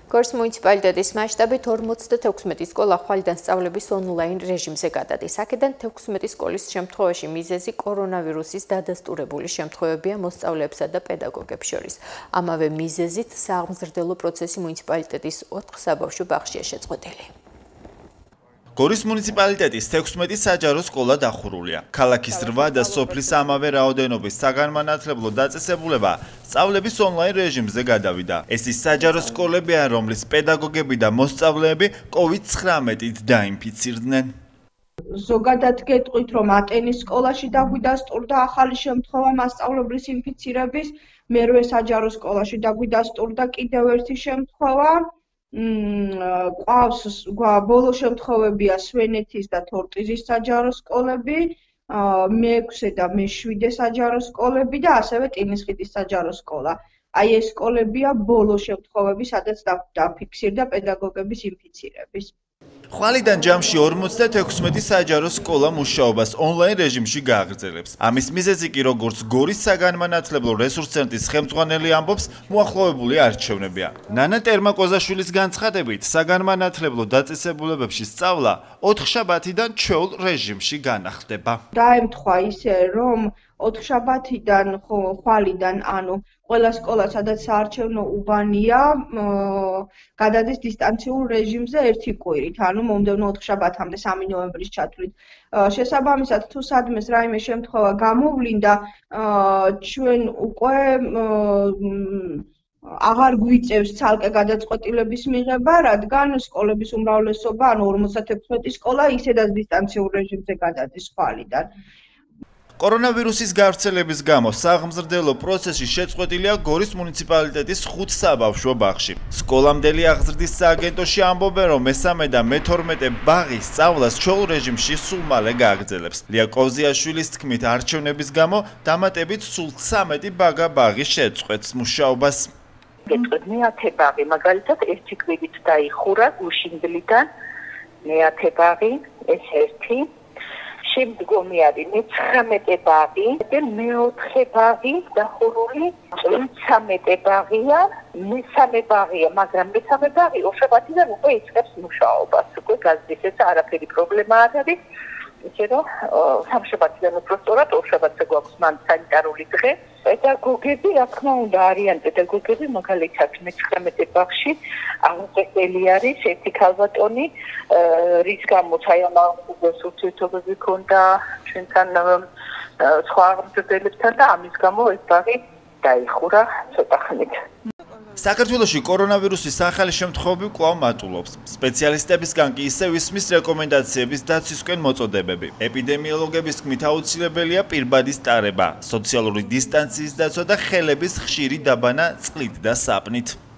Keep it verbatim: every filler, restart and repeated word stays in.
გორის მუნიციპალიტეტის მასშტაბით ორმოცდათექვსმეტი სკოლა ხვალიდან სწავლების ონლაინ რეჟიმზე გადადის. აქედან თექვსმეტი სკოლის შემთხვევაში მიზეზი კორონავირუსის დადასტურებული შემთხვევებია მოსწავლეებსა და პედაგოგებს შორის. ამავე მიზეზით სააღმზრდელო პროცესი მუნიციპალიტეტის ოთხ საბავშვო ბაღშია შეწყვეტილი. გორის მუნიციპალიტეტის თექვსმეტი საჯარო სკოლა დახურულია. ქალაქის რვა და სოფლის ამავე რაოდენობის საგანმანათლებლო დაწესებულება სწავლების ონლაინ რეჟიმზე გადავიდა. ეს ის საჯარო სკოლებია, რომლის პედაგოგები და მოსწავლეები კოვიდ ცხრამეტით დაინფიცირდნენ. ზოგადად გეტყვით, რომ ატენის სკოლაში დაგვიდასტურდა ახალი შემთხვევა მასწავლებლის ინფიცირების, მერვე საჯარო სკოლაში დაგვიდასტურდა კიდევ ერთი შემთხვევა. ყავს ბოლო შემთხვევებია სვენეთის და თორტიზის საჯარო სკოლები, მეექვსე და მეშვიდე საჯარო სკოლები და ასევე ტინისხეთის საჯარო სკოლა. აი ეს სკოლებია ბოლო შემთხვევები, სადაც დაფიქსირდა პედაგოგების ინფიცირების. ხვალიდან ჯამში ორმოცდათექვსმეტი საჯარო სკოლა მუშაობას ონლაინ რეჟიმში გააგრძელებს. ამის მიზეზი კი როგორც გორის საგანმანათლებლო რესურს ცენტრის ხელმძღვანელი ამბობს, მოახლოებული არჩევნებია. ნანა ტერმაკოზაშვილის განცხადებით, საგანმანათლებლო დაწესებულებებში სწავლა ოთხშაბათიდან ჩვეულ რეჟიმში განახლდება. დაემთხვა ისე, რომ ოთხშაბათიდან ხვალიდან, ანუ ყველა სკოლა, სადაც საარჩევნო უბანია, გადადის დისტანციურ რეჟიმზე ერთი კვირით, ანუ მომდევნო ოთხშაბათამდე სამი ნოემბრის ჩათვლით. შესაბამისად, თუ სადმეს რაიმე შემთხვევა გამოვლინდა, ჩვენ უკვე აღარ გვიწევს ცალკე გადაწყვეტილების მიღება, რადგან სკოლების უმრავლესობა, ანუ ორმოცდათექვსმეტი სკოლა ისედაც დისტანციურ რეჟიმზე გადადის ხვალიდან. კორონავირუსის გავრცელების გამო სააღმზრდელო პროცესი შეწყვეტილია გორის მუნიციპალიტეტის ხუთ საბავშვო ბაღში. სკოლამდელი აღზრდის სააგენტოში ამბობენ, რომ მესამე და მეთორმეტე ბაღი სწავლას ჩვეულ რეჟიმში სულ მალე გააგრძელებს. ლია კოვზიაშვილის თქმით, არჩევნების გამო დამატებით სულ ცამეტი ბაგა ბაღი შეწყვეტს მუშაობას. გეტყვით, მეათე ბაღი მაგალითად ერთი კვირით დაიხურა გუშინდლიდან, მეათე ბაღი, ეს ერთი. შემდგომი არის მეცხრამეტე ბაღი და მეოთხე ბაღი დახურული, მესამე ბაღია, მესამე ბაღია, მაგრამ მესამე ბაღი ორშაბათიდან უკვე იწყებს მუშაობას. უკვე გაზრდის, ეს არაფერი პრობლემა არ არის. ისე რომ სამშაბათიდან უბრალოდ ორშაბათზე გვაქვს მან სანიტარული დღე. პედაგოგები, რა თქმა უნდა, არიან პედაგოგები, მაგალითად მეცხრამეტე ბაღში აღწერილი არის ერთი ქალბატონი, რის გამოც აი ამ აღწერილს ურთიერთობები ჰქონდა ჩვენთან სხვა აღმზრდებლებთან და ამის გამო ეს ბაღი დაიხურა ცოტა ხნით. საქართველოში კორონავირუსის ახალი შემთხვევები კვლავ მატულობს. სპეციალისტებისგან კი ისევ ისმის რეკომენდაციების დაცვისკენ მოწოდებები. ეპიდემიოლოგების თქმით, აუცილებელია პირბადის ტარება, სოციალური დისტანციის დაცვა და ხელების ხშირი დაბანა წყლით და საპნით.